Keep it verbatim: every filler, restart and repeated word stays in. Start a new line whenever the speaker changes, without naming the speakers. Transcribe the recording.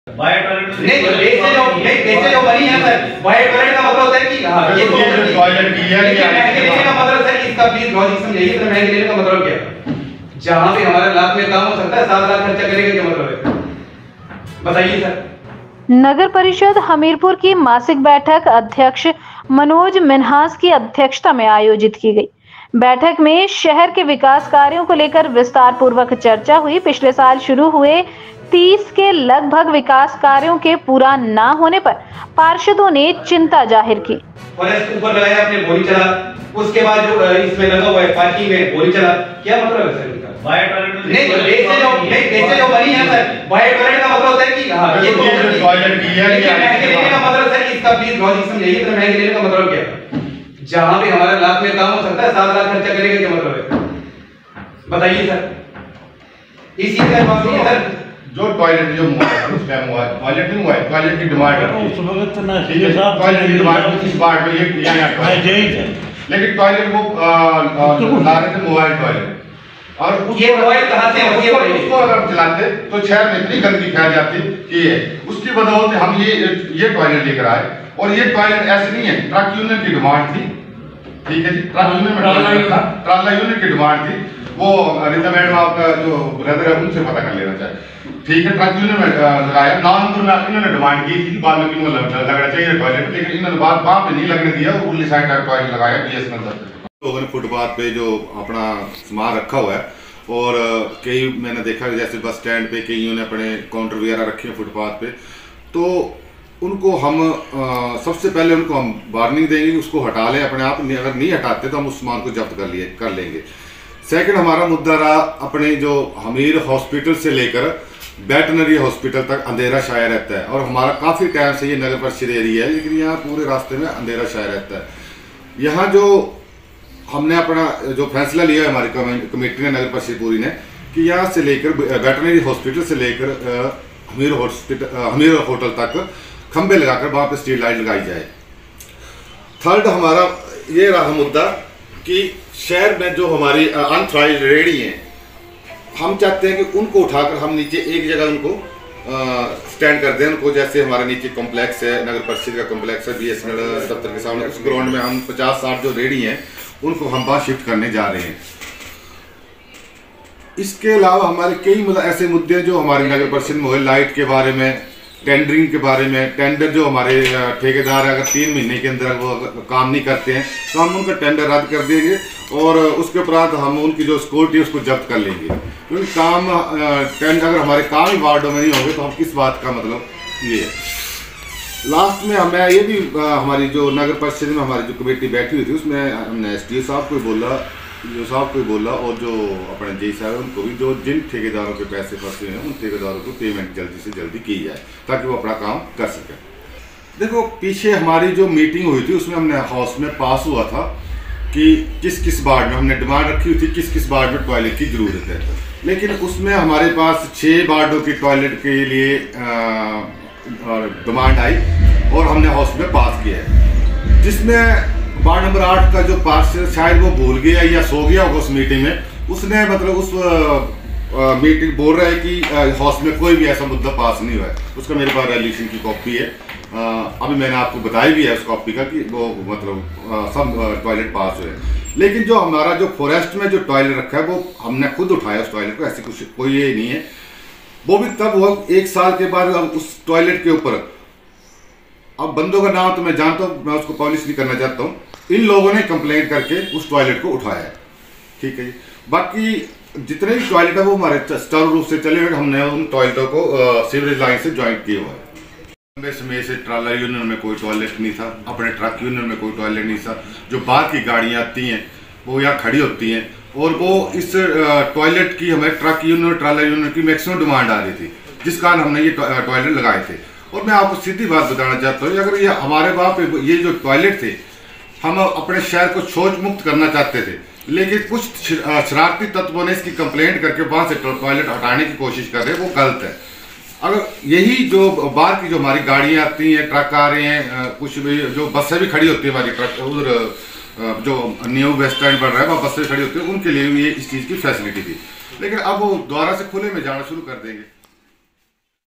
Bio toilet
नहीं तो देश से जो नहीं देश से जो बनी है सर बायो टॉयलेट का मतलब होता है कि हां ये तो
टॉयलेट की है
लेकिन महंगे लेने का मतलब सर इसका प्लीज लॉजिक समझिए तो महंगे लेने का मतलब क्या है? जहां पे हमारा लाख में काम हो सकता है सात लाख खर्चा करेंगे क्या मतलब है बताइए सर।
नगर परिषद हमीरपुर की मासिक बैठक अध्यक्ष मनोज मिन्हास की अध्यक्षता में आयोजित की गई। बैठक में शहर के विकास कार्यों को लेकर विस्तार पूर्वक चर्चा हुई। पिछले साल शुरू हुए तीस के लगभग विकास कार्यों के पूरा न होने पर पार्षदों ने चिंता जाहिर की।
फॉरेस्ट ऊपर लगाया आपने बोली चला, उसके बाद जो इसमें लगा हुआ है पार्किंग में बोली चला, क्या मतलब है सर इनका?
बायो टॉयलेट
नहीं तो देश से जो नहीं देश से जो बनी है सर बायो टॉयलेट का मतलब होता है कि हां ये तो
टॉयलेट की है
लेकिन महंगे लेने का मतलब सर इसका प्लीज लॉजिक समझिए तो महंगे लेने का मतलब क्या है? जहां पे हमारा लाख में काम हो सकता है सात लाख खर्चा करेंगे क्या मतलब है बताइए सर। इसी तरह बात है सर
जो टॉयलेट जो उसमें हुआ टॉयलेट नहीं हुआ है टॉयलेट की डिमांड है
उस वक्त ना
ठीक है टॉयलेट की डिमांड इस बार में ये किया गया लेकिन टॉयलेट वो ला रहे थे मोबाइल टॉयलेट और
ये मोबाइल कहां से
उसको उसको अगर चलाते तो शहर में इतनी गंदगी फैल जाती कि है उसकी बदौलत हम ये ये टॉयलेट लेकर आए और ये टॉयलेट ऐसे नहीं है ट्रक यूनियन की डिमांड थी ठीक है जी ट्रक यूनियन में टॉयलेट था ट्राला यूनियन की डिमांड थी वो रिता मैडम आपका जो ब्रदर है उनसे पता कर लेना चाहिए ठीक है ट्रक यूनियन में लगाया नौ नंबर में इन्होंने डिमांड की थी बाल्मीकि में लगना चाहिए टॉयलेट लेकिन इन्होंने बात वहां पे नहीं लगने दिया और उर्ली साइड का टॉयलेट लगाया बीएसएनएल दफ्तर
लोगों ने फुटपाथ पे जो अपना सामान रखा हुआ है और कई मैंने देखा जैसे बस स्टैंड पे कईयों ने अपने काउंटर वगैरह रखे हैं फुटपाथ पे तो उनको हम आ, सबसे पहले उनको हम वार्निंग देंगे कि उसको हटा लें अपने आप अगर नहीं हटाते तो हम उस सामान को जब्त कर लिए कर लेंगे। सेकंड हमारा मुद्दा रहा अपने जो हमीर हॉस्पिटल से लेकर वेटनरी हॉस्पिटल तक अंधेरा छाया रहता है और हमारा काफ़ी टाइम से ये नगर परिषद एरिया है लेकिन यहाँ पूरे रास्ते में अंधेरा छाया रहता है। यहाँ जो हमने अपना जो फैसला लिया है हमारी कमेटी ने नगर परिषद पूरी ने कि यहाँ से लेकर वेटनरी हॉस्पिटल से लेकर हमीर हॉस्पिटल हमीर होटल तक खंबे लगाकर वहाँ पे स्ट्रीट लाइट लगाई जाए। थर्ड हमारा ये रहा मुद्दा कि शहर में जो हमारी अनथराइज्ड रेहड़ी हैं हम चाहते हैं कि उनको उठाकर हम नीचे एक जगह उनको स्टैंड कर दें उनको जैसे हमारे नीचे कॉम्प्लेक्स है नगर परिषद का कॉम्प्लेक्स है बीएसएनएल दफ्तर के सामने उस ग्राउंड में हम पचास साठ जो रेहड़ी हैं उनको हम वहाँ शिफ्ट करने जा रहे हैं। इसके अलावा हमारे कई मतलब ऐसे मुद्दे जो हमारे नगर परिषद में हुए लाइट के बारे में टेंडरिंग के बारे में टेंडर जो हमारे ठेकेदार अगर तीन महीने के अंदर वो काम नहीं करते हैं तो हम उनका टेंडर रद्द कर देंगे और उसके उपरांत हम उनकी जो सिक्योरिटी है उसको जब्त कर लेंगे क्योंकि काम टेंडर अगर हमारे काम ही वार्डों में नहीं होंगे तो हम किस बात का मतलब ये है। लास्ट में हमें ये भी हमारी जो नगर परिषद में हमारी जो कमेटी बैठी हुई थी उसमें हमने एस डी ओ साहब को बोला जो साहब को बोला और जो अपने जी साहब उनको भी जो जिन ठेकेदारों के पैसे फंसे हैं उन ठेकेदारों को पेमेंट जल्दी से जल्दी की जाए ताकि वो अपना काम कर सकें। देखो पीछे हमारी जो मीटिंग हुई थी उसमें हमने हाउस में पास हुआ था कि किस किस वार्ड में हमने डिमांड रखी हुई थी किस किस वार्ड में टॉयलेट की ज़रूरत है लेकिन उसमें हमारे पास छः वार्डों की टॉयलेट के लिए डिमांड आई और हमने हाउस में पास किया है जिसमें वार्ड नंबर आठ का जो पार्षद शायद वो भूल गया या सो गया होगा उस मीटिंग में उसने मतलब उस आ, मीटिंग बोल रहा है कि हाउस में कोई भी ऐसा मुद्दा पास नहीं हुआ है उसका मेरे पास रेजोल्यूशन की कॉपी है आ, अभी मैंने आपको बताया भी है उस कॉपी का कि वो मतलब आ, सब टॉयलेट पास हुए लेकिन जो हमारा जो फॉरेस्ट में जो टॉयलेट रखा है वो हमने खुद उठाया उस टॉयलेट को ऐसी कुछ कोई ये नहीं है वो भी तब हुआ एक साल के बाद उस टॉयलेट के ऊपर अब बंदों का नाम तो मैं जानता हूँ मैं उसको पॉलिश नहीं करना चाहता हूँ इन लोगों ने कंप्लेंट करके उस टॉयलेट को उठाया है ठीक है जी। बाकी जितने भी टॉयलेट है वो हमारे स्टार रूप से चले हुए हमने उन टॉयलेटों को सीवरेज लाइन से ज्वाइंट किया हुआ है। समय से ट्राला यूनियन में कोई टॉयलेट नहीं था अपने ट्रक यूनियन में कोई टॉयलेट नहीं था जो बाहर की गाड़ियाँ आती हैं वो यहाँ खड़ी होती हैं और वो इस टॉयलेट की हमें ट्रक यूनियन ट्राला यूनियन की मैक्सिमम डिमांड आ रही थी जिस कारण हमने ये टॉयलेट लगाए थे। और मैं आपको सीधी बात बताना चाहता हूँ अगर ये हमारे वहाँ पे ये जो टॉयलेट थे हम अपने शहर को शौच मुक्त करना चाहते थे लेकिन कुछ शरारती तत्वों ने इसकी कंप्लेंट करके वहाँ से टॉयलेट हटाने की कोशिश कर रहे हैं वो गलत है। अगर यही जो बाहर की जो हमारी गाड़ियाँ आती हैं ट्रक आ रहे हैं कुछ भी जो बसें भी खड़ी होती है हमारी ट्रक उधर जो न्यू बस स्टैंड बन रहा है वहाँ बसें खड़ी होती है उनके लिए भी ये इस चीज़ की फैसिलिटी थी लेकिन अब वो दोबारा से खुले में जाना शुरू कर देंगे।